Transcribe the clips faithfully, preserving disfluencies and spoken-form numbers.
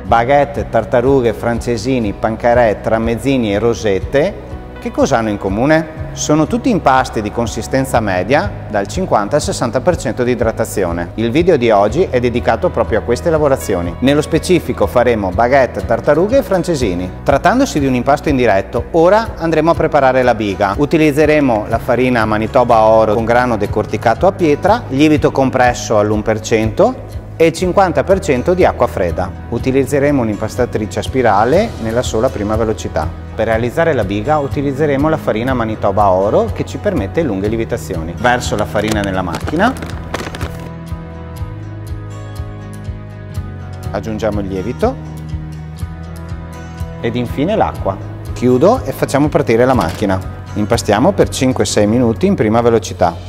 Baguette, tartarughe, francesini, pancarè, tramezzini e rosette, che cosa hanno in comune? Sono tutti impasti di consistenza media dal cinquanta al sessanta per cento di idratazione. Il video di oggi è dedicato proprio a queste lavorazioni. Nello specifico faremo baguette, tartarughe e francesini. Trattandosi di un impasto indiretto, ora andremo a preparare la biga. Utilizzeremo la farina Manitoba Oro con grano decorticato a pietra, lievito compresso all'uno per cento e il cinquanta per cento di acqua fredda. Utilizzeremo un'impastatrice a spirale nella sola prima velocità. Per realizzare la biga utilizzeremo la farina Manitoba Oro che ci permette lunghe lievitazioni. Verso la farina nella macchina, aggiungiamo il lievito ed infine l'acqua. Chiudo e facciamo partire la macchina. Impastiamo per cinque sei minuti in prima velocità.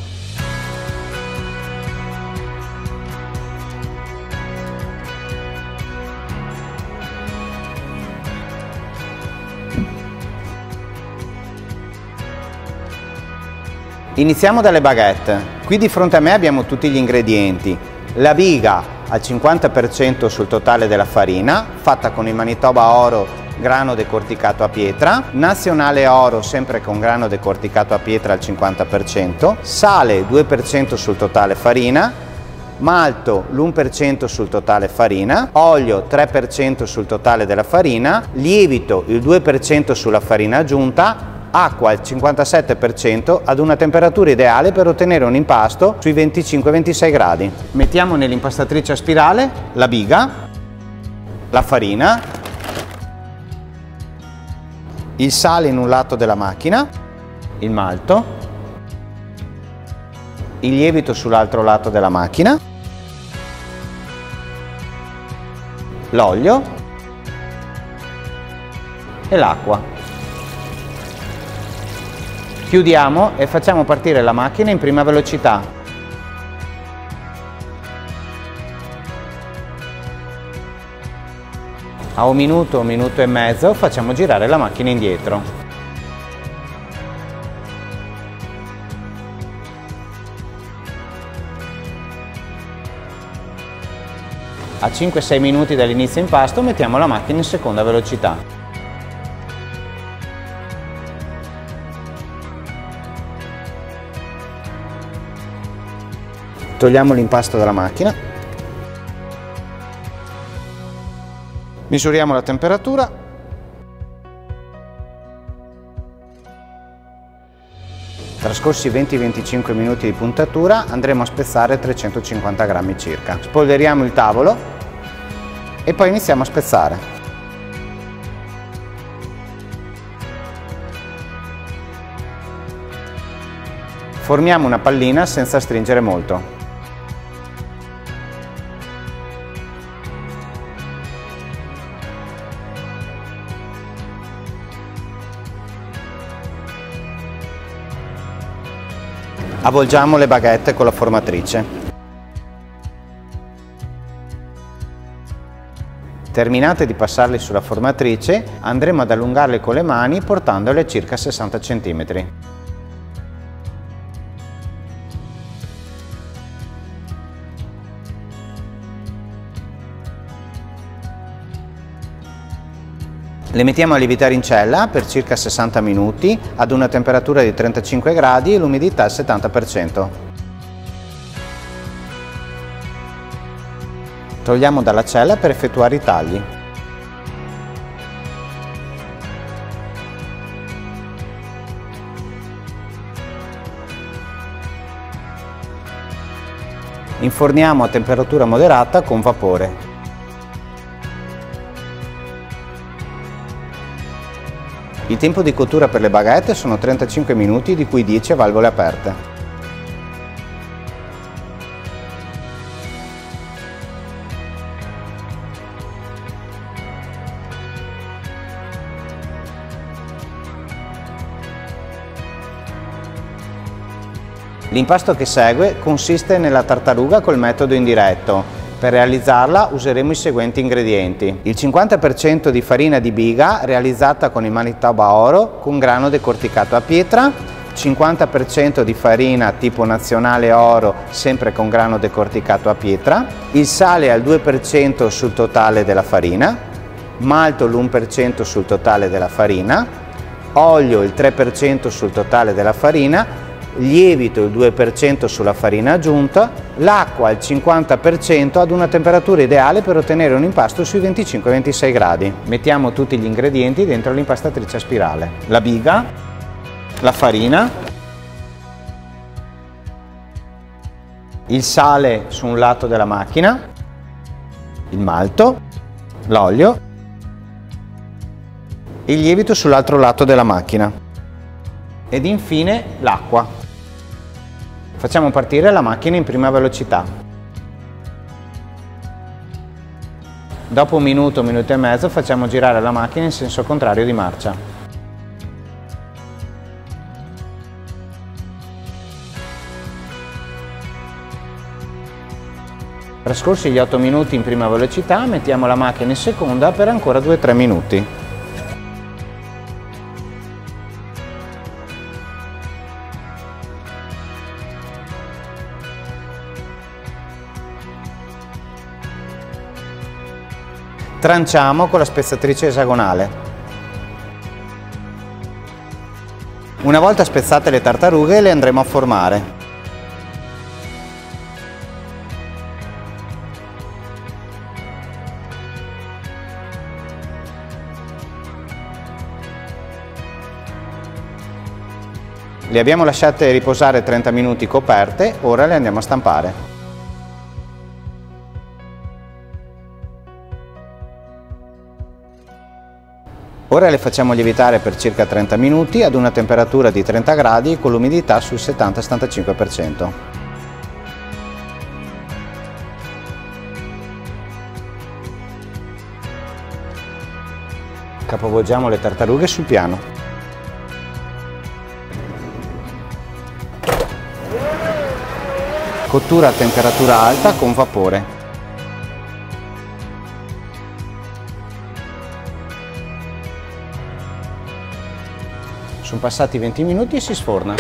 Iniziamo dalle baguette. Qui di fronte a me abbiamo tutti gli ingredienti. La biga al cinquanta per cento sul totale della farina, fatta con il Manitoba Oro grano decorticato a pietra, Nazionale Oro sempre con grano decorticato a pietra al cinquanta per cento, sale due per cento sul totale farina, malto l'uno per cento sul totale farina, olio tre per cento sul totale della farina, lievito il due per cento sulla farina aggiunta, acqua al cinquantasette per cento ad una temperatura ideale per ottenere un impasto sui venticinque ventisei gradi. Mettiamo nell'impastatrice a spirale la biga, la farina, il sale in un lato della macchina, il malto, il lievito sull'altro lato della macchina, l'olio e l'acqua. Chiudiamo e facciamo partire la macchina in prima velocità. A un minuto, un minuto e mezzo facciamo girare la macchina indietro. A cinque sei minuti dall'inizio impasto mettiamo la macchina in seconda velocità. Togliamo l'impasto dalla macchina, misuriamo la temperatura, trascorsi venti venticinque minuti di puntatura andremo a spezzare trecentocinquanta grammi circa. Spolveriamo il tavolo e poi iniziamo a spezzare. Formiamo una pallina senza stringere molto. Avvolgiamo le baguette con la formatrice. Terminate di passarle sulla formatrice, andremo ad allungarle con le mani portandole a circa sessanta centimetri. Le mettiamo a lievitare in cella per circa sessanta minuti ad una temperatura di trentacinque gradi e l'umidità al settanta per cento. Togliamo dalla cella per effettuare i tagli. Inforniamo a temperatura moderata con vapore. Il tempo di cottura per le baguette sono trentacinque minuti, di cui dieci a valvole aperte. L'impasto che segue consiste nella tartaruga col metodo indiretto. Per realizzarla useremo i seguenti ingredienti: il cinquanta per cento di farina di biga realizzata con il Manitoba Oro con grano decorticato a pietra, cinquanta per cento di farina tipo Nazionale Oro sempre con grano decorticato a pietra, il sale al due per cento sul totale della farina, malto l'uno per cento sul totale della farina, olio il tre per cento sul totale della farina, lievito il due per cento sulla farina aggiunta, l'acqua al cinquanta per cento ad una temperatura ideale per ottenere un impasto sui venticinque ventisei gradi. Mettiamo tutti gli ingredienti dentro l'impastatrice a spirale. La biga, la farina, il sale su un lato della macchina, il malto, l'olio, il lievito sull'altro lato della macchina ed infine l'acqua. Facciamo partire la macchina in prima velocità. Dopo un minuto, un minuto e mezzo facciamo girare la macchina in senso contrario di marcia. Trascorsi gli otto minuti in prima velocità, mettiamo la macchina in seconda per ancora due tre minuti. Tranciamo con la spezzatrice esagonale. Una volta spezzate le tartarughe le andremo a formare. Le abbiamo lasciate riposare trenta minuti coperte, ora le andiamo a stampare. Ora le facciamo lievitare per circa trenta minuti ad una temperatura di trenta gradi con l'umidità sul settanta settantacinque per cento. Capovolgiamo le tartarughe sul piano. Cottura a temperatura alta con vapore. Sono passati venti minuti e si sforna.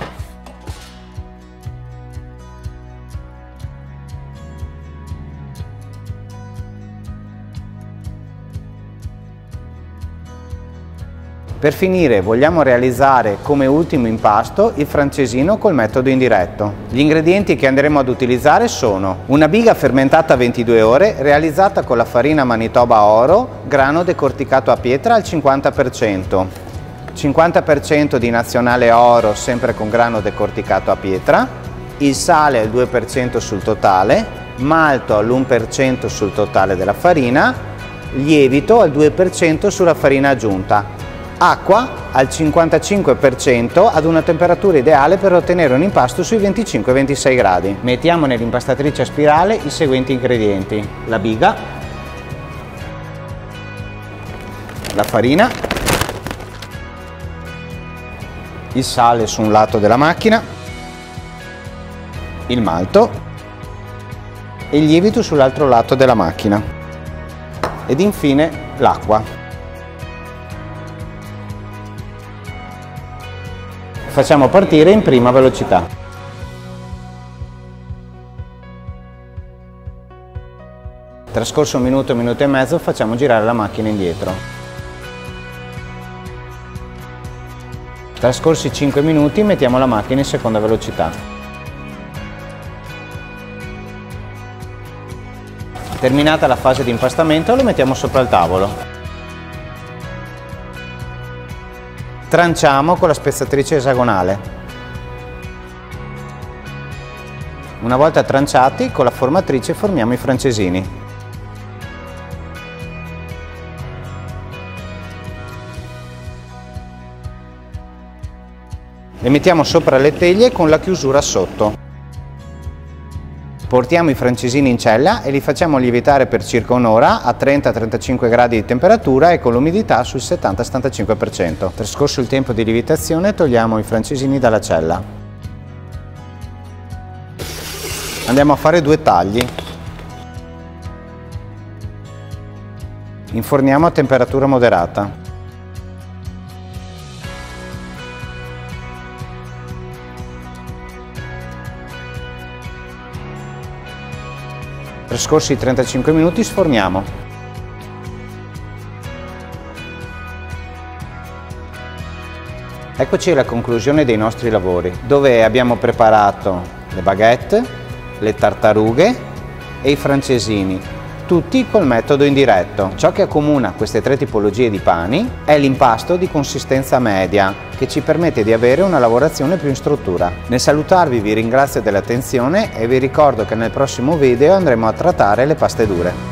Per finire vogliamo realizzare come ultimo impasto il francesino col metodo indiretto. Gli ingredienti che andremo ad utilizzare sono una biga fermentata ventidue ore realizzata con la farina Manitoba Oro, grano decorticato a pietra al cinquanta per cento, cinquanta per cento di nazionale oro sempre con grano decorticato a pietra, il sale al due per cento sul totale, malto all'uno per cento sul totale della farina, lievito al due per cento sulla farina aggiunta, acqua al cinquantacinque per cento ad una temperatura ideale per ottenere un impasto sui venticinque ventisei gradi. Mettiamo nell'impastatrice a spirale i seguenti ingredienti: la biga, la farina, il sale su un lato della macchina, il malto e il lievito sull'altro lato della macchina ed infine l'acqua. Facciamo partire in prima velocità. Trascorso un minuto, un minuto e mezzo, facciamo girare la macchina indietro. Trascorsi cinque minuti, mettiamo la macchina in seconda velocità. Terminata la fase di impastamento, lo mettiamo sopra il tavolo. Tranciamo con la spezzatrice esagonale. Una volta tranciati, con la formatrice formiamo i francesini. Le mettiamo sopra le teglie con la chiusura sotto. Portiamo i francesini in cella e li facciamo lievitare per circa un'ora a trenta trentacinque gradi di temperatura e con l'umidità sul settanta settantacinque per cento. Trascorso il tempo di lievitazione, togliamo i francesini dalla cella. Andiamo a fare due tagli. Inforniamo a temperatura moderata. Trascorsi trentacinque minuti, sforniamo. Eccoci alla conclusione dei nostri lavori, dove abbiamo preparato le baguette, le tartarughe e i francesini, tutti col metodo indiretto. Ciò che accomuna queste tre tipologie di pani è l'impasto di consistenza media, che ci permette di avere una lavorazione più in struttura. Nel salutarvi vi ringrazio dell'attenzione e vi ricordo che nel prossimo video andremo a trattare le paste dure.